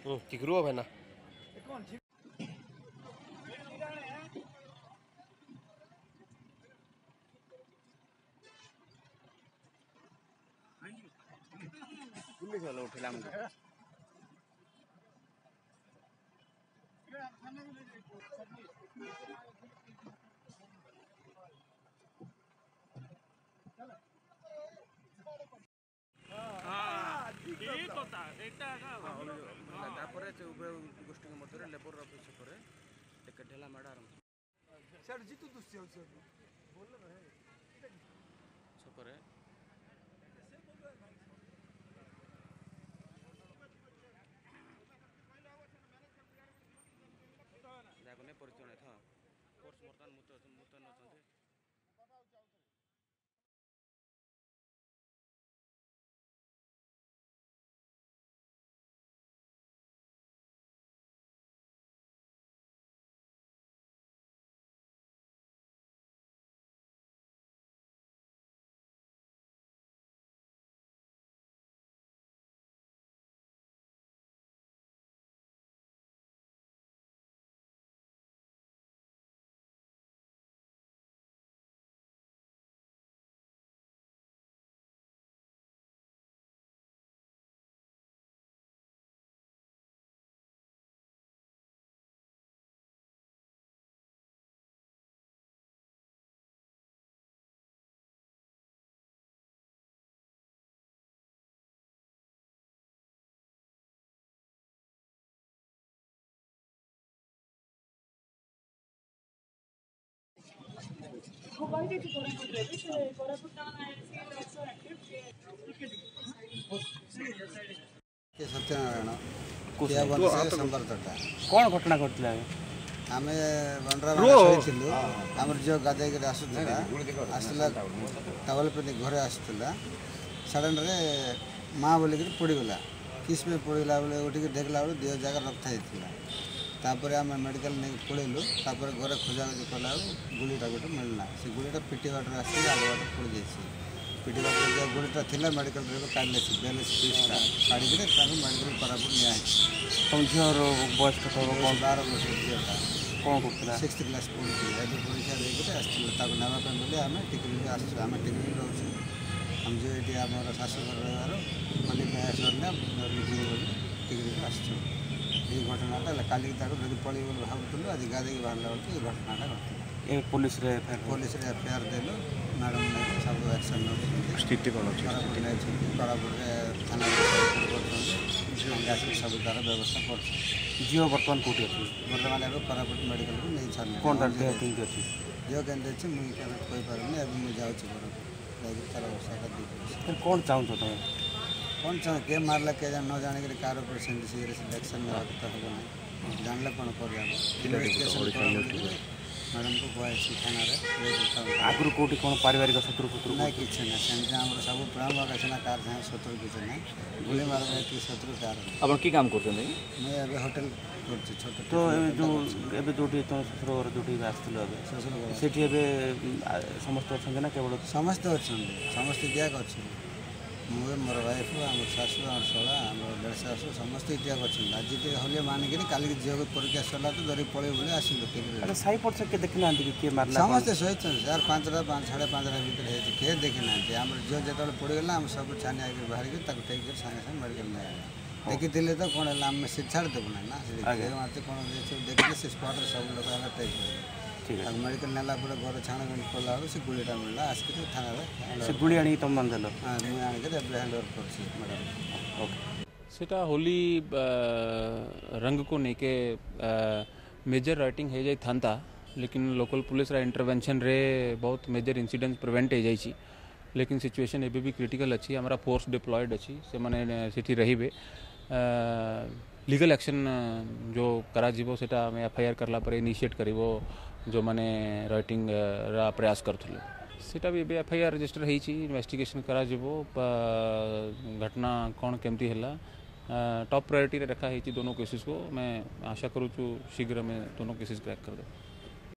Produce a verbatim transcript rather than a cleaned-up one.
हम्म चिकरू है ना पुलिस वाला उठेला हमको तापर से उभय गोष्ठी मध्य लेबर ऑफिस पर टिकेट ढेला माड़ आरंभ छकरे जागने परिचय था कोर्स वर्तमान मुतन अच्छा सत्यनारायण कौन घटना घटला आम बंडरालु आम झील गाधे आसूला आसला टावल पिंधि घरे आसूला सडन रे माँ बोलिक पड़गला किस में पड़गला बोले उठिक देखला बेले दुई जगह रक्ता होता तापर आम मेडिकल नहीं पड़ेलु तापर घरे खोजाखोजी कला गुड़ीटा गोटे मिलला से गुड़ीटा पिटी बाटर आस आग बाट पड़ जाए पिटी बाटर जो गुड़ीटा थी मेडिकल काढ़ले बेलेस पीसटा काढ़ी मेडिकल कोरापुट निया तुम झीर बयस बार वर्ष झीलटा कौन करता सिक्स क्लास पढ़ुला एवं परीक्षा देकर आसता नापी बोली आम टिकरी आस आम टिकरी रोचे हम जो ये आम शाशुघर रही मालिक आसने बोली टिकरी आसचु ये घटनाटा काली जब पलि बोली भावुलु आज गाधे बाहर बेलू ये घटनाटा घटना पुलिस रे पुलिस एफआईआर देलु मैडम नहीं सब एक्शन स्थिति कौन अच्छी कोरापुट थाना सब तार व्यवस्था कर झील बर्तमान कौटी अच्छी बर्तमान एवं कोरापुट मेडिकल को नहीं छाड़े कौन देह केमती अच्छी झील केमती अच्छी मुझे कहीपरि अब मुझे जाऊँगी तार अवस्था कौन चाहूँ तुम कौन चाह किए मारला किए जान न जानिक कार उपर से सीरियस एक्शन ना तो हम ना जानले कौन कर मैडम को कहसी थाना आगु कौटी कौन पारिवारिक शत्रु शत्रु ना कि सेमती आम सब प्रेम आसना कार साथ शत्रु किसी ना गुली मार कि शत्रु कार आप कि काम कर मुझे होटेल कर छोट तो जो एवं जो तुम शशुर घर जो आसो से समस्त अच्छा ना केवल समस्त अच्छा समस्त दियाक अच्छे मुझे मोर वाइफ आम शाशु आम शला आम देढ़ शाशु समस्त इतिहास अच्छे आज हलिया मानिक काली झील को परीक्षा सरला तो धरिक पड़े बोले आसलु साई पड़ोस के देखी ना किए मारला समस्त सहित यार पाँचटा पाँच साढ़े पाँचटा भितर किए देखी ना आम झील जो पड़गला आम सब छानी आगे बाहर सागे सागे मेडिकल नहीं देखी तो कौन है आम सीट छाड़ देवु ना मारते कौन देखिए से स्पॉट सब लोग टेक मेडिकल नेला घर छाण कला से गुड़ीटा मिलला आसिक थाना से गुड़ी आनी तुम देल हाँ मुझे आनिक हैंड ओवर कर मैडम ओके सेटा होली रंग को लेके मेजर राइटिंग हो जाई था लेकिन लोकल पुलिस रा इंटरवेंशन रे बहुत मेजर इंसिडेंट प्रिवेंट हो जाई लेकिन सिचुएशन एबे भी क्रिटिकल अच्छी हमारा फोर्स डिप्लॉयड अच्छी से माने सिटी रहिबे लीगल एक्शन जो करा जीवो सेटा में एफआईआर करला पर इनिशिएट करिवो जो माने राइटिंग रा प्रयास करथुले सेटा भी एबे एफआईआर रजिस्टर होईची इन्वेस्टिगेशन करा जीवो घटना कौन केमती हैला टॉप प्रायोरिटी रे रखा है दोनों केसेस को मैं आशा करूँ शीघ्र में दोनों केसेस क्रैक कर दे।